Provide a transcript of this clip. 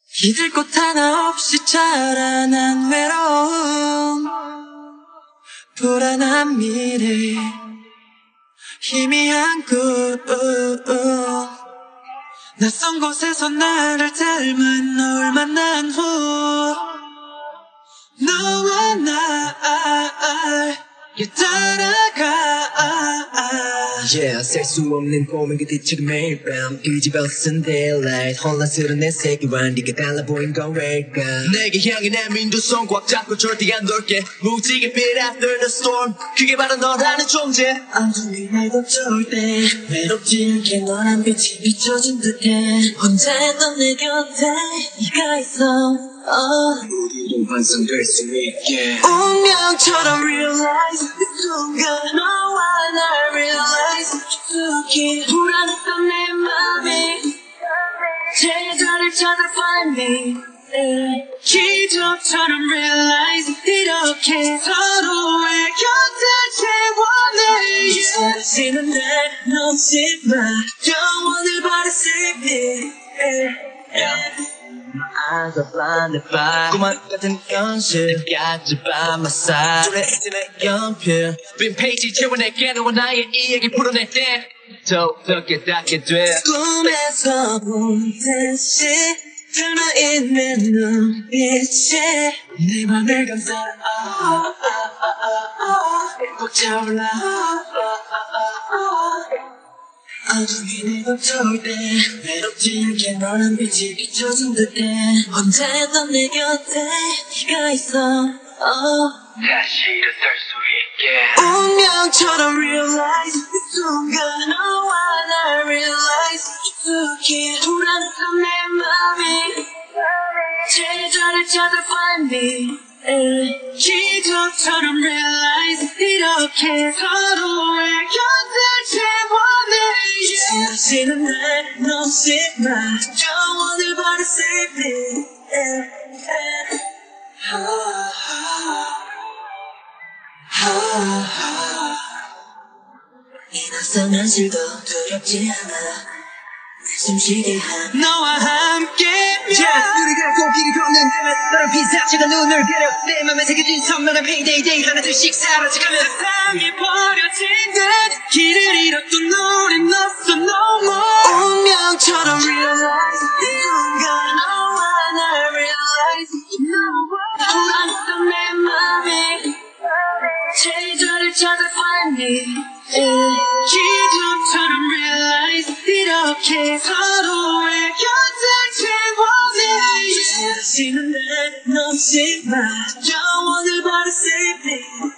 기댈 곳 하나 없이 자라난 외로움, 불안한 미래, 희미한 꿈. 낯선 곳에서 나를 닮은 널 만난 후 너와 날 따라가. Yeah, 셀 수 없는 고민 그 뒤척인 매일 밤 끄집어 쓴 daylight 혼란스러운 내 세계와 네가 달라 보인 건 왜일까. 내게 향해 내민 두 손 꽉 잡고 절대 안 돌게. 무지개 빛 after the storm, 그게 바로 너라는 존재. 어둠이 날 덮쳐올 때 외롭지 않게 너란 빛이 비춰진 듯해. 혼자 했던 내 곁에 네가 있어. 우리도 완성될 수 있게. 운명처럼 realize 이 순간 너와 날 realize 깊숙이 불안했던 내 맘이 제자를 찾아 find me. 기적처럼 realize 이렇게 서로의 곁을 채워내. 사라지는 날 놓지 마. 영원을 바라 save me. eyes are blinded by 꿈만 같은 현실. 끝까지 by my side. 조래지는 연필 빈 페이지 채워낼게. 너와 나의 이야기 풀어낼 때 더욱더 깨닫게 돼. 꿈에서 본 듯이 드러있는 눈빛에 내 맘을 감싸라. 벅차올라. 어둠이 내 덮쳐올 때 외롭지 않게 너란 빛이 비춰준 듯해. 혼자 했던 내 곁에 네가 있어. 다시 일어설 수 있게. 운명처럼 realize 이 순간 너와 날 realize 깊숙이 불안했던 내 맘이 제자를 찾아 find me. 기적처럼 realize 이렇게 서로의 곁을 채워내. 사라지는 날 놓지 마. 영원을 바라 save me. 이 낯선 현실도 두렵지 않아. 숨쉬게 한 너와 함께면 우리가 꽃길을 걷는 너랑 피사체가 눈을 가려. 내 맘에 새겨진 선명한 payday day 하나둘씩 사라져가면 세상이 버려진 듯 길을 잃었던 우린 낯선 no more. 운명처럼 realize 이 순간 너와 날 realize 불안했던 내 맘이 제자를 찾아 find me. 기적처럼 realize 이렇게 서로의 곁을 채워내. 사라지는 날 놓지 마. 영원을 바라 save me.